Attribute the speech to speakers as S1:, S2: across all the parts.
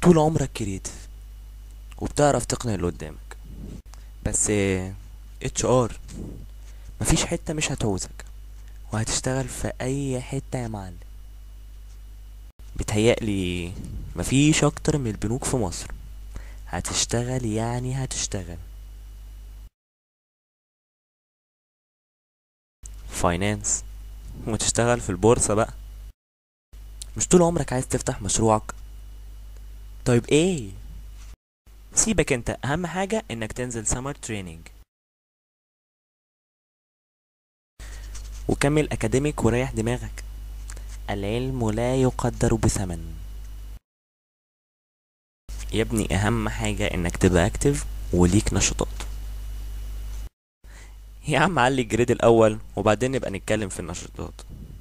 S1: طول عمرك كرييتيف وبتعرف تقنع اللي قدامك، بس اتش ار مفيش حتة مش هتعوزك، وهتشتغل في اي حتة يا معلم. بتهيألي مفيش اكتر من البنوك في مصر. هتشتغل يعني هتشتغل فاينانس، وتشتغل في البورصة بقى. مش طول عمرك عايز تفتح مشروعك؟ طيب ايه، سيبك انت، اهم حاجة انك تنزل سمر تريننج وكمل اكاديميك وريح دماغك. العلم لا يقدر بثمن يا ابني. اهم حاجة انك تبقى اكتف وليك نشاطات. يا عم علي الجريد الاول وبعدين نبقى نتكلم في النشاطات.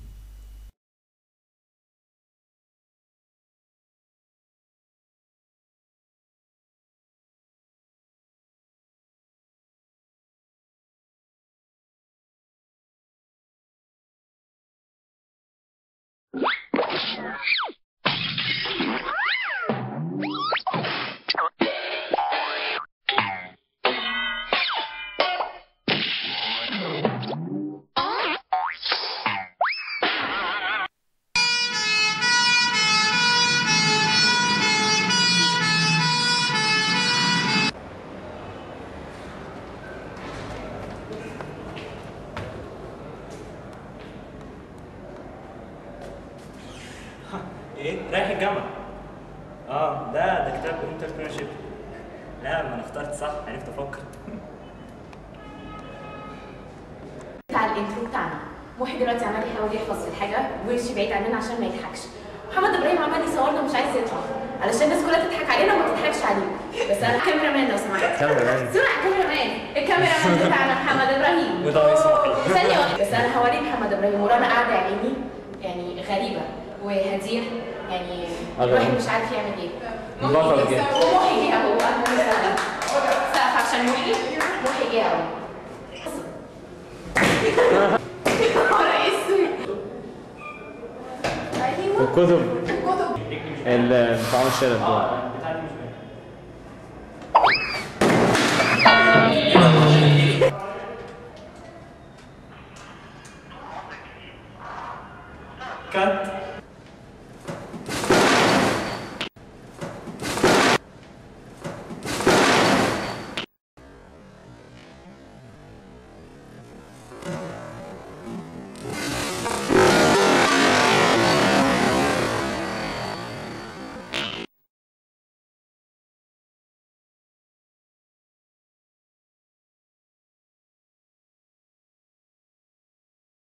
S2: ايه رايح الجامعة؟ ده كتاب انتربرينورشيب. لا ما انا اخترت صح، عرفت افكر.
S3: بتاع الانترو بتاعنا. محي دلوقتي عمال يحاول يحفظ في الحاجه ويمشي بعيد عننا عشان ما يضحكش. محمد ابراهيم عمال يصورنا ومش عايز يطلع علشان الناس كلها تضحك علينا وما تضحكش عليه. بس انا كاميرا مان لو سمحت.
S2: كاميرا مان.
S3: اسمع كاميرا مان، الكاميرا مان بتاعنا محمد ابراهيم.
S2: وده اسمه
S3: ثانيه واحده بس، انا هوري محمد ابراهيم ورانا قاعده يا عيني يعني غريبه وهدير، يعني الواحد مش عارف يعمل ايه.
S2: بطل جه.
S3: ومحي جه اهو، سقف عشان محي جه اهو.
S4: الكتب بتاع الشارع دول.
S2: كات.